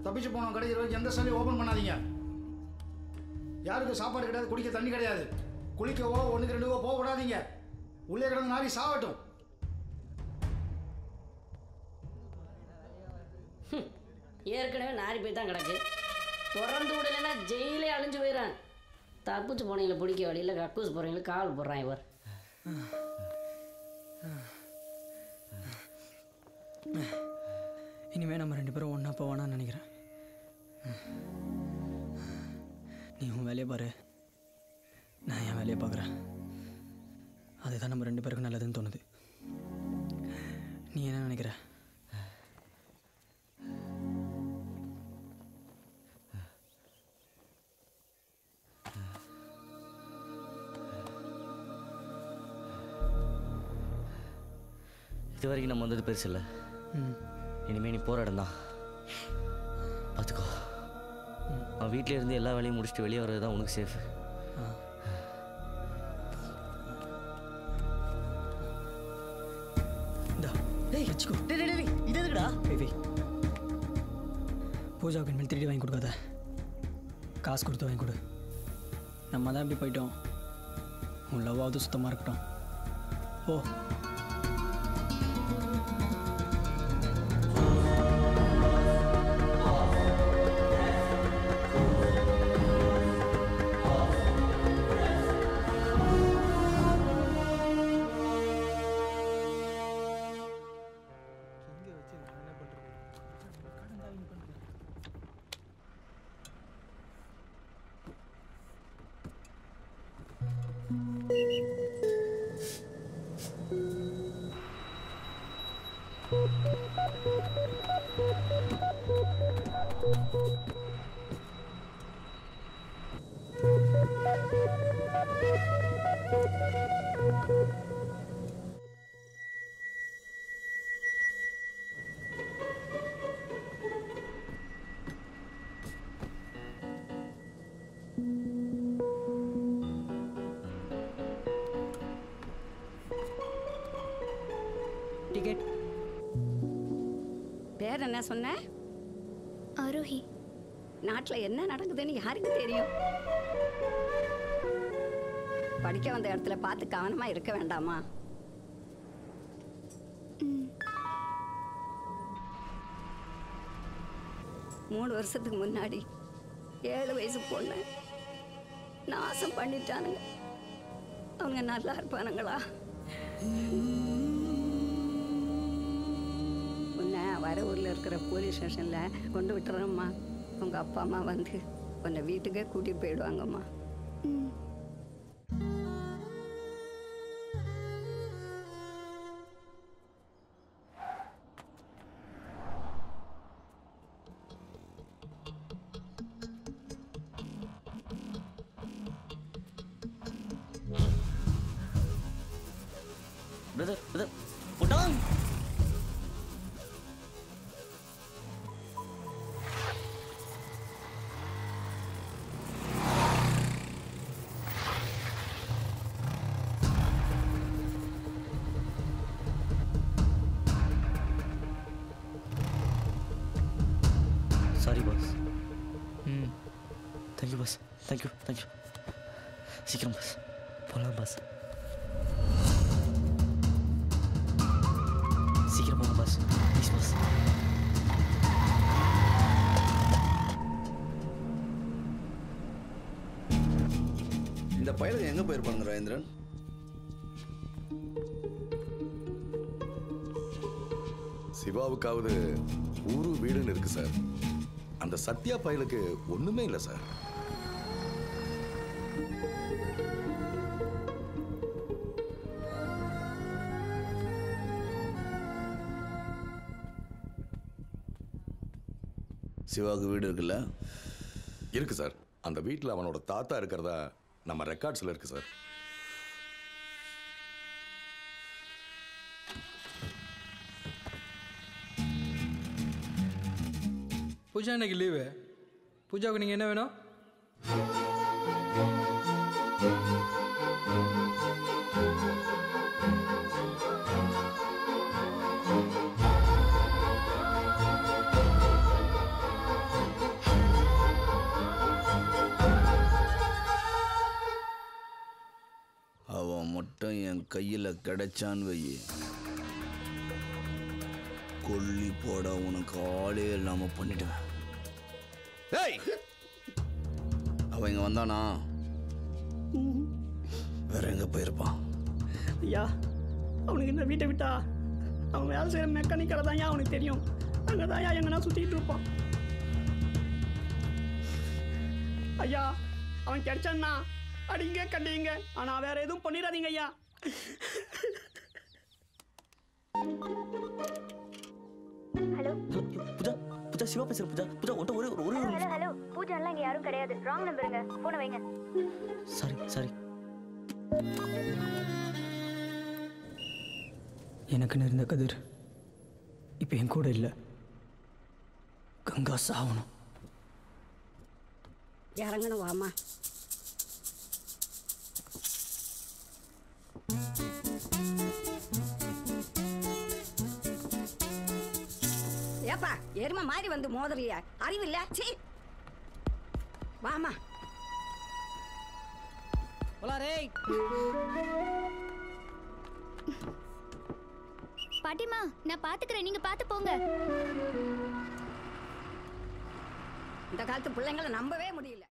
தப்பிச்சு போனோம் கடைசி வரைக்கும் எந்த சண்டையும் ஓப்பன் பண்ணாதீங்க. யாருக்கும் சாப்பாடு கிடையாது, குடிக்க தண்ணி கிடையாது. குளிக்கவோ 1க்கு 2 போக விடாதீங்க. உள்ளே கிடந்து நாரி சாவட்டும். ஏற்கனவே நாரி போய் தான் கிடக்கு. திறந்து விடலைன்னா ஜெயிலே அழிஞ்சு போயிடறான். தப்பிச்சு போனீங்கள பிடிக்க வழியில் கக்கூஸ் போகிறீங்களா காவல் போடுறான் இவர். இனிமேல் நம்ம 2 பேரும் ஒன்றா போவானான்னு நினைக்கிறேன். நீ உன் வேலையை பாரு, நான் என் வேலையை பார்க்குறேன். அதுதான் நம்ம 2 பேருக்கும் நல்லதுன்னு தோணுது. நீ என்ன நினைக்கிற? இது வரைக்கும் நம்ம வந்தது பெருசு இல்லை. இனிமேல் நீ போகிற இடம் தான் பார்த்துக்கோ. அவன் வீட்டிலே இருந்து எல்லா வேலையும் முடிச்சுட்டு வெளியே வர்றது தான் உனக்கு சேஃபு. இது எதுக்குடா? பூஜாவுக்கு இனிமேல் திருடி வாங்கி கொடுக்காத, காசு கொடுத்து வாங்கி கொடு. நம்ம தான் இப்படி போயிட்டோம், உன் லவ்வாவது சுத்தமாக இருக்கட்டும். ஓ டிக்கெட். பேர் என்ன சொன்ன? ஆரோஹி. நாட்டில் என்ன நடக்குதுன்னு யாருக்கு தெரியும்? படிக்க வந்த இடத்துல பார்த்து கவனமா இருக்க வேண்டாமா? மூணு வருஷத்துக்கு முன்னாடி 7 வயசு பொண்ணு நாசம் பண்ணிட்டானுங்க. அவங்க நல்லா இருப்பானுங்களா? உன்னை வர ஊரில் இருக்கிற போலீஸ் ஸ்டேஷனில் கொண்டு விட்டுறோம்மா. உங்கள் அப்பா அம்மா வந்து உன்னை வீட்டுக்கே கூட்டிகிட்டு போயிடுவாங்கம்மா. Brother, put down. Sorry, boss. Thank you, boss. Thank you. சீக்கிரம் boss. போலாம் boss. சீக்கிரம் போங்க பாஸ், ப்ளீஸ் பாஸ். இந்த பையன் எங்க போயிருப்பாங்க ராஜேந்திரன்? சிவாவுக்காவது ஊரு வீடுன்னு இருக்கு சார். அந்த சத்யா பயலுக்கு ஒண்ணுமே இல்லை சார். சிவாவுக்கு வீடு இருக்குல்ல? இருக்கு சார். அந்த வீட்டில் அவனோட தாத்தா இருக்கிறதா நம்ம ரெக்கார்ட்ஸ்ல இருக்கு சார். பூஜா இன்னைக்கு லீவு. பூஜாவுக்கு நீங்கள் என்ன வேணும்? என் கையில் கிடைச்சான்னு வையே, கொல்லி போட உனக்கு ஆளே இல்லாமல் பண்ணிடுவேன். ஏய், அவன் இங்கே வந்தானா? வேற எங்கே போயிருப்பான்? ஐயா, அவனுக்கு இந்த வீட்டை விட்டா அவன் வேலை செய்கிற மெக்கானிக்கலை தான் அவனுக்கு தெரியும். அங்கே தான் எங்கன்னா சுற்றிட்டு இருப்பான். ஐயா, அவன் கிடைச்சான்னா அடிங்க கண்டிங்க, ஆனால் வேற எதுவும் பண்ணிடாதீங்க ஐயா. ஹலோ பூஜா, பூஜா சிவா பேசுற. பூஜா, பூஜா ஒன்ட்ட ஒரு ஹலோ ஹலோ பூஜா எல்லாம் இங்க யாரும் கிடையாது. ராங் நம்பருங்க. போனை வைங்க. சாரி. எனக்குன்னு இருந்த கதிர் இப்போ என் கூட இல்லை. கங்கா சாவணும். இறங்கணும் வாமா. ஏப்பா எருமை மாதிரி வந்து மோதறிய அறிவில்ல? சீ வாமா. பாட்டிமா, நான் பாத்துக்கிறேன், நீங்க பாத்து போங்க. இந்த காலத்து பிள்ளைங்களை நம்பவே முடியல.